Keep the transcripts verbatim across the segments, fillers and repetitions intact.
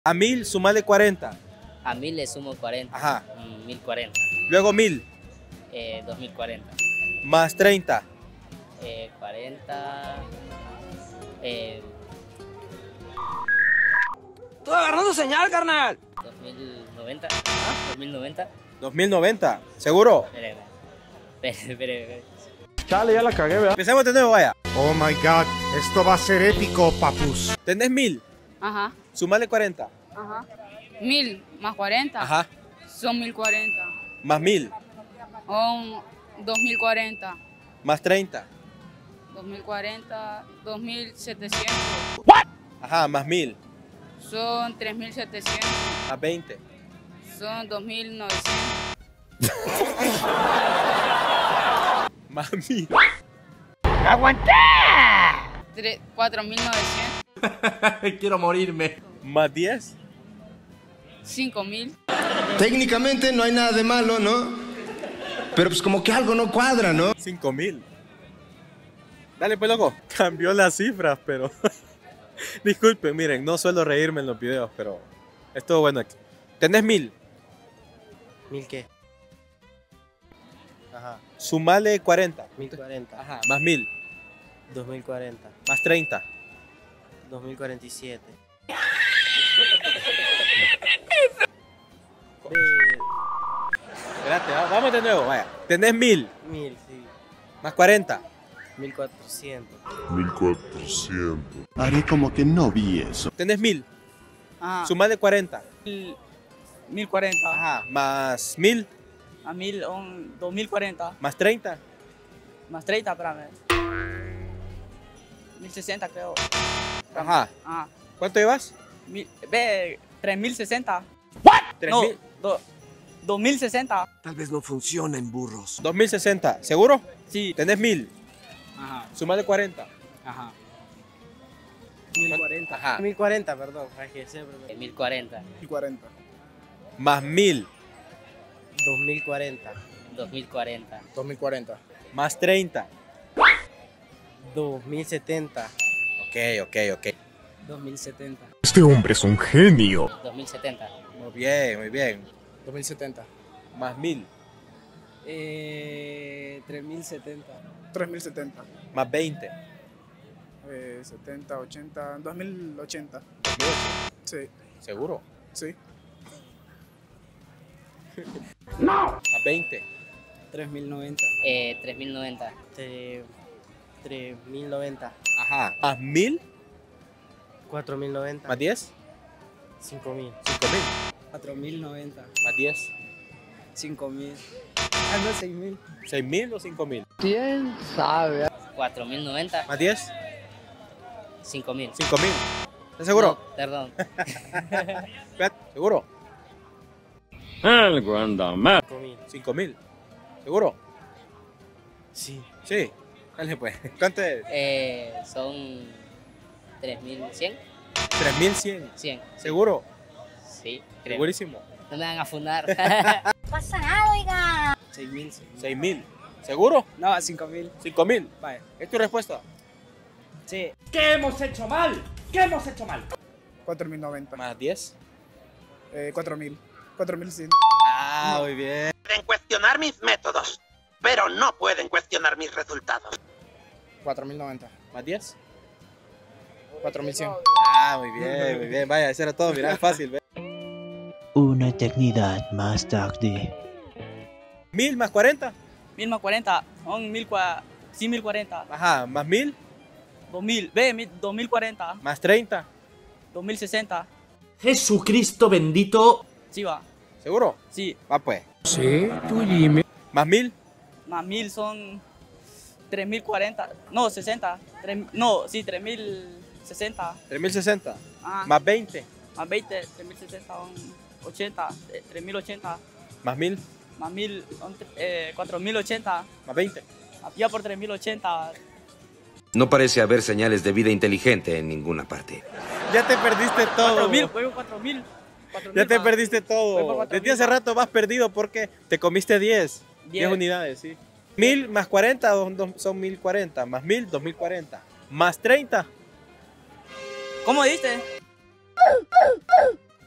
A mil, sumale cuarenta. A mil le sumo cuarenta. Ajá. Mm, mil cuarenta. Luego mil. Eh, dos mil cuarenta. Más treinta. Eh, cuarenta. Eh, ¡Estoy agarrando señal, carnal! dos mil noventa. ¿Ah? dos mil noventa. dos mil noventa. ¿Seguro? Espere, espere, espere, espere. Chale, ya la cagué, ¿verdad? Empecemos de nuevo, vaya. Oh my god, esto va a ser épico, papus. Tenés mil. Ajá, Sumale cuarenta. ajá. Mil más cuarenta. Ajá. Son mil cuarenta. Más mil. Son dos mil cuarenta. Más treinta. Dos mil cuarenta. Dos mil setecientos. Ajá. Más mil. Son tres mil setecientos. Más veinte. Son dos mil novecientos. Más mil. Cuatro mil novecientos. Quiero morirme. Más diez. Cinco mil. Técnicamente no hay nada de malo, ¿no? Pero pues como que algo no cuadra, ¿no? Cinco mil. Dale, pues, loco. Cambió las cifras, pero... Disculpen, miren, no suelo reírme en los videos, pero... Estuvo bueno aquí. Tenés mil. ¿Mil qué? Ajá. Sumale cuarenta. Mil cuarenta. Ajá. Más mil. Dos mil cuarenta. Más treinta. Dos mil cuarenta y siete. Espérate, va- vamos de nuevo, vaya. Tenés mil. Mil, sí. Más cuarenta. Mil cuatrocientos. mil cuatrocientos. Haré como que no vi eso. Tenés mil. Ajá. Sumale cuarenta. Mil, mil cuarenta. Ajá. Más mil. A mil, un, dos mil cuarenta. Más treinta. Más treinta, espérame. Mil sesenta, creo. Ajá. Ajá. ¿Cuánto llevas? Mil, ve, tres mil sesenta. Tres No, mil. do, dos mil sesenta. Tal vez no funcionen, burros. Dos mil sesenta. ¿Seguro? Sí. Tenés mil. Ajá. Sumale cuarenta. Ajá. Mil cuarenta. Ajá. Mil cuarenta, perdón. Ay, que siempre me- Eh, mil cuarenta. mil cuarenta. Más mil. Dos mil cuarenta. Dos mil cuarenta. dos mil cuarenta. Más treinta. Dos mil setenta. Ok, ok, ok. Dos mil setenta. Este hombre es un genio. Dos mil setenta. Muy bien, muy bien. dos mil setenta. Más mil. Eh, tres mil setenta. tres mil setenta. Más veinte. Eh, setenta, ochenta. dos mil ochenta. Sí, ¿Seguro? sí. Más veinte. Tres mil noventa. Eh, tres mil noventa. Tre- Tres mil noventa. Ajá. Más mil. Cuatro mil noventa. Más diez. Cinco mil. Cinco mil. Cuatro mil noventa. Más diez. Cinco mil. Ah, no, seis mil. ¿Seis mil o cinco mil? Cuatro mil noventa. Más diez. Cinco mil. Cinco mil. ¿Estás seguro? No, perdón. Espérate, ¿seguro? Cinco mil. Cinco mil. ¿Seguro? Sí. Sí. Dale pues. ¿Cuánto es? Eh, son tres mil cien. Tres mil cien. cien. ¿Seguro? Sí, creo. Segurísimo. No me van a fundar. pasa nada, oiga. Seis mil. Seis mil. ¿Seguro? No, cinco mil. Cinco mil. Vaya. ¿Es tu respuesta? Sí. ¿Qué hemos hecho mal? ¿Qué hemos hecho mal? cuatro mil noventa. Más diez. Eh, cuatro mil. cuatro mil cien. Ah, muy bien. Pueden cuestionar mis métodos, pero no pueden cuestionar mis resultados. cuatro mil noventa. Más diez. cuatro mil cien. Ah, muy bien, muy bien. Vaya, eso era todo. Mira, es fácil. ¿Ve? Una eternidad más tarde. Mil más cuarenta. Mil más cuarenta. Son mil cua... Sí, mil cuarenta. Ajá. Más mil. Dos mil. Ve, mil, dos mil cuarenta. Más treinta. Dos mil sesenta. Jesucristo bendito. Sí, va. ¿Seguro? Sí. Va pues. Sí, tú dime. Más mil. Más mil son tres mil cuarenta. No, sesenta. Tres- no, sí, tres mil sesenta. Tres mil sesenta. Ah, Más veinte. más veinte. Tres mil sesenta son ochenta. eh, Tres mil ochenta. Más mil. Más mil son eh, cuatro mil ochenta. Más veinte. Ya por tres mil ochenta. No parece haber señales de vida inteligente en ninguna parte. Ya te perdiste todo. Cuatro mil, juego cuatro mil. Ya te perdiste Voy por todo. cuatro Desde mil, hace va. rato vas perdido porque te comiste diez. Diez. diez unidades, sí. Mil más cuarenta son dos- son mil cuarenta. Más mil, dos mil cuarenta. Más treinta. ¿Cómo diste?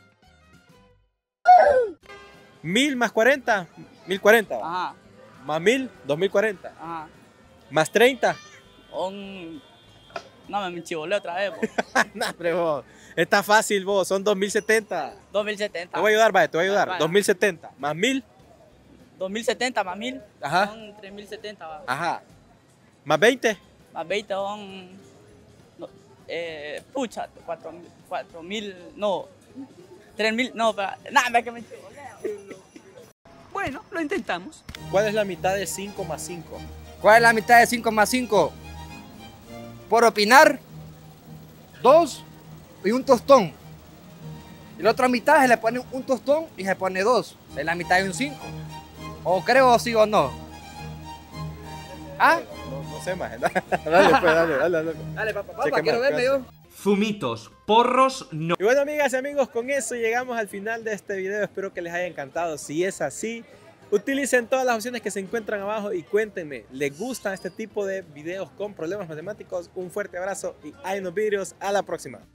mil más cuarenta, mil cuarenta. Ajá. Más mil, dos mil cuarenta. Ajá. Más treinta. Un... No, me chivolé otra vez, vos. No, pero vos, está fácil, vos, son dos mil setenta. dos mil setenta. Te voy a ayudar, vaya, te voy a ayudar. Vaya. dos mil setenta. Más mil. dos mil setenta más mil. Ajá. Son tres mil setenta, va. Ajá. Más veinte. Más veinte son... No, eh, pucha, cuatro mil, no. tres mil, no, para... Nada, que me chivolé. Bueno, lo intentamos. ¿Cuál es la mitad de cinco más cinco? ¿Cuál es la mitad de cinco más cinco? Por opinar, dos y un tostón. Y la otra mitad se le pone un tostón y se pone dos. Es la mitad de un cinco. O creo sí o no. ¿Ah? No, no sé más. Dale, pues, dale, dale, dale. Dale, papá, papá, Cheque quiero más, verme yo. Fumitos, porros, no. Y bueno, amigas y amigos, con eso llegamos al final de este video. Espero que les haya encantado. Si es así, utilicen todas las opciones que se encuentran abajo y cuéntenme, ¿les gustan este tipo de videos con problemas matemáticos? Un fuerte abrazo y hay unos vídeos. A la próxima.